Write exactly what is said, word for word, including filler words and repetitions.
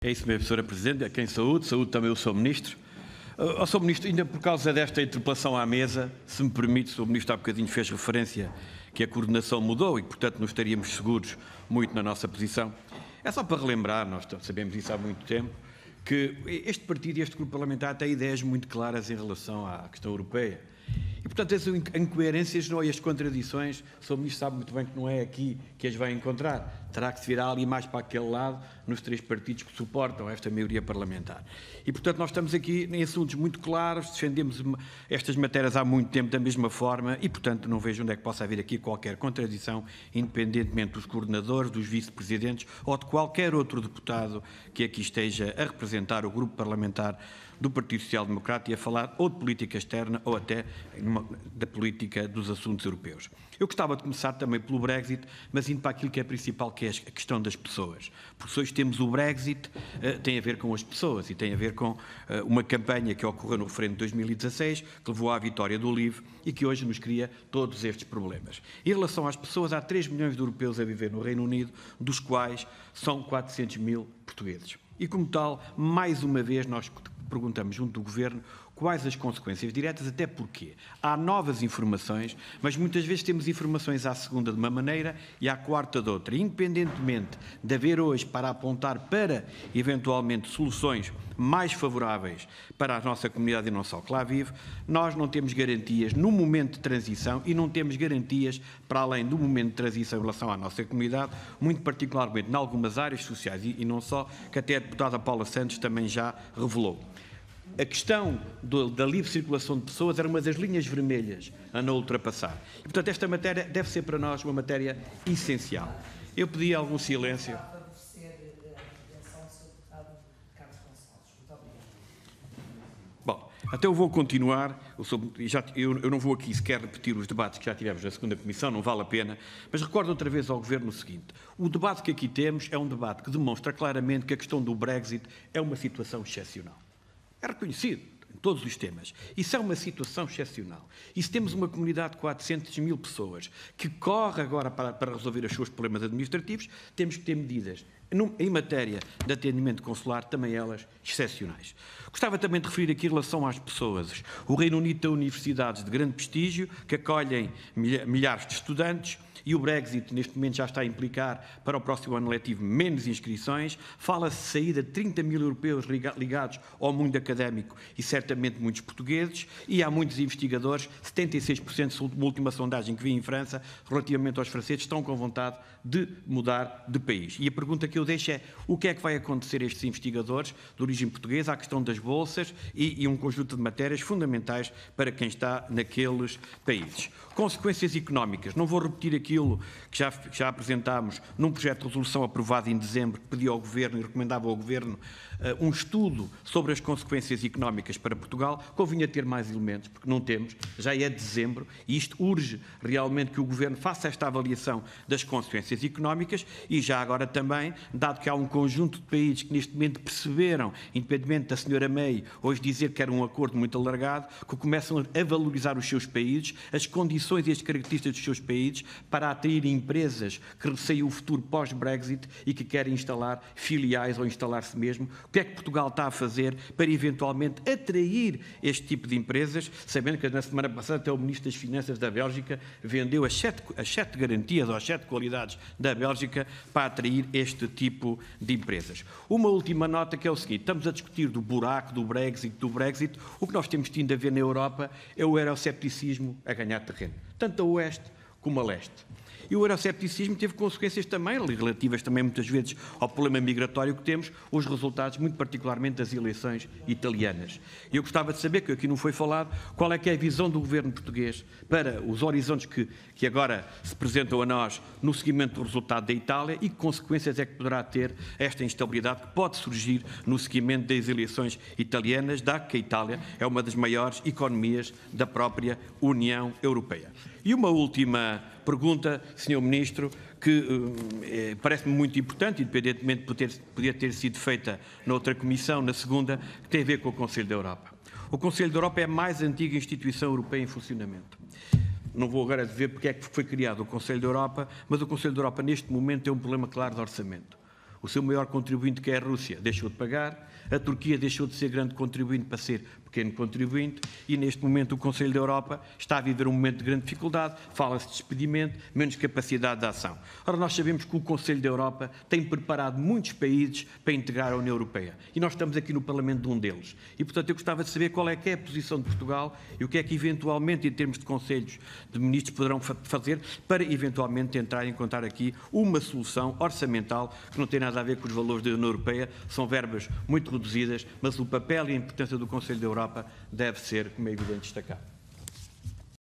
É isso mesmo, senhora Presidente. A quem saúde, saúde também o senhor Ministro. Ó uh, senhor Ministro, ainda por causa desta interpelação à mesa, se me permite, o senhor Ministro há bocadinho fez referência que a coordenação mudou e, portanto, não estaríamos seguros muito na nossa posição. É só para relembrar, nós sabemos isso há muito tempo, que este partido e este grupo parlamentar têm ideias muito claras em relação à questão europeia. E, portanto, as incoerências e as contradições, o senhor Ministro sabe muito bem que não é aqui que as vai encontrar. Terá que se virar ali mais para aquele lado, nos três partidos que suportam esta maioria parlamentar. E, portanto, nós estamos aqui em assuntos muito claros, defendemos estas matérias há muito tempo da mesma forma e, portanto, não vejo onde é que possa haver aqui qualquer contradição, independentemente dos coordenadores, dos vice-presidentes ou de qualquer outro deputado que aqui esteja a representar o grupo parlamentar do Partido Social Democrata e a falar ou de política externa ou até numa, da política dos assuntos europeus. Eu gostava de começar também pelo Brexit, mas indo para aquilo que é principal, que é a questão das pessoas. Porque hoje temos o Brexit, uh, tem a ver com as pessoas e tem a ver com uh, uma campanha que ocorreu no referendo de dois mil e dezasseis, que levou à vitória do LIVRE e que hoje nos cria todos estes problemas. Em relação às pessoas, há três milhões de europeus a viver no Reino Unido, dos quais são quatrocentos mil portugueses. E como tal, mais uma vez nós perguntamos junto do Governo quais as consequências diretas, até porque há novas informações, mas muitas vezes temos informações à segunda de uma maneira e à quarta de outra. Independentemente de haver hoje para apontar para, eventualmente, soluções mais favoráveis para a nossa comunidade e não só que lá vive, nós não temos garantias no momento de transição e não temos garantias para além do momento de transição em relação à nossa comunidade, muito particularmente em algumas áreas sociais e, e não só, que até a deputada Paula Santos também já revelou. A questão do, da livre circulação de pessoas era uma das linhas vermelhas a não ultrapassar. E, portanto, esta matéria deve ser para nós uma matéria essencial. Eu pedi algum silêncio. Bom, até eu vou continuar. Eu, sou, já, eu, eu não vou aqui sequer repetir os debates que já tivemos na segunda Comissão, não vale a pena, mas recordo outra vez ao Governo o seguinte. O debate que aqui temos é um debate que demonstra claramente que a questão do Brexit é uma situação excepcional. É reconhecido em todos os temas. Isso é uma situação excepcional. E se temos uma comunidade de quatrocentas mil pessoas que corre agora para, para resolver os seus problemas administrativos, temos que ter medidas em matéria de atendimento consular, também elas excepcionais. Gostava também de referir aqui em relação às pessoas. O Reino Unido tem universidades de grande prestígio que acolhem milhares de estudantes e o Brexit neste momento já está a implicar para o próximo ano letivo menos inscrições. Fala-se de saída de trinta mil europeus ligados ao mundo académico e certamente muitos portugueses e há muitos investigadores, setenta e seis por cento da última sondagem que vi em França, relativamente aos franceses, estão com vontade de mudar de país. E a pergunta que eu deixo é o que é que vai acontecer a estes investigadores de origem portuguesa, à questão das bolsas e, e um conjunto de matérias fundamentais para quem está naqueles países. Consequências económicas. Não vou repetir aquilo que já, que já apresentámos num projeto de resolução aprovado em dezembro, que pedia ao Governo e recomendava ao Governo uh, um estudo sobre as consequências económicas para Portugal. Convinha ter mais elementos, porque não temos, já é dezembro, e isto urge realmente que o Governo faça esta avaliação das consequências económicas e já agora também, dado que há um conjunto de países que neste momento perceberam, independentemente da senhora May hoje dizer que era um acordo muito alargado, que começam a valorizar os seus países, as condições e as características dos seus países para atrair empresas que receiam o futuro pós-Brexit e que querem instalar filiais ou instalar-se mesmo. O que é que Portugal está a fazer para eventualmente atrair este tipo de empresas, sabendo que na semana passada até o Ministro das Finanças da Bélgica vendeu as sete, as sete garantias ou as sete qualidades da Bélgica para atrair este tipo de empresas. Uma última nota que é o seguinte, estamos a discutir do buraco, do Brexit, do Brexit, o que nós temos tido a ver na Europa é o euroscepticismo a ganhar terreno, tanto a oeste como a leste. E o euroscepticismo teve consequências também, relativas também muitas vezes ao problema migratório que temos, os resultados, muito particularmente das eleições italianas. E eu gostava de saber, que aqui não foi falado, qual é que é a visão do governo português para os horizontes que, que agora se apresentam a nós no seguimento do resultado da Itália e que consequências é que poderá ter esta instabilidade que pode surgir no seguimento das eleições italianas, dado que a Itália é uma das maiores economias da própria União Europeia. E uma última pergunta, senhor Ministro, que eh, parece-me muito importante, independentemente de poder, poder ter sido feita noutra comissão, na segunda, que tem a ver com o Conselho da Europa. O Conselho da Europa é a mais antiga instituição europeia em funcionamento. Não vou agora dizer porque é que foi criado o Conselho da Europa, mas o Conselho da Europa neste momento tem um problema claro de orçamento. O seu maior contribuinte, que é a Rússia, deixou de pagar, a Turquia deixou de ser grande contribuinte para ser pequeno contribuinte e, neste momento, o Conselho da Europa está a viver um momento de grande dificuldade, fala-se de despedimento, menos capacidade de ação. Ora, nós sabemos que o Conselho da Europa tem preparado muitos países para integrar a União Europeia e nós estamos aqui no Parlamento de um deles. E, portanto, eu gostava de saber qual é que é a posição de Portugal e o que é que, eventualmente, em termos de Conselhos de Ministros, poderão fazer para, eventualmente, tentar encontrar aqui uma solução orçamental que não tem nada a ver com os valores da União Europeia, são verbas muito reduzidas, mas o papel e a importância do Conselho da Europa deve ser, como é evidente, destacado.